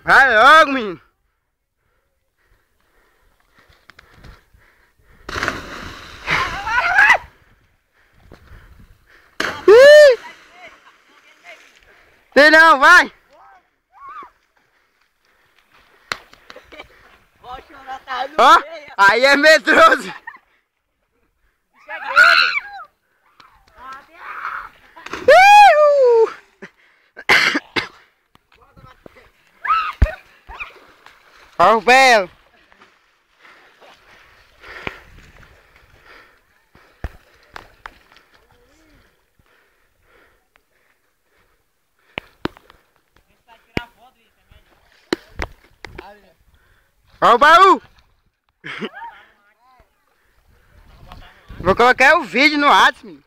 Vai logo, menino. Tem não, vai! Ó, aí é medroso! Ó o belo! Ó o baú! Vou colocar o vídeo no WhatsApp.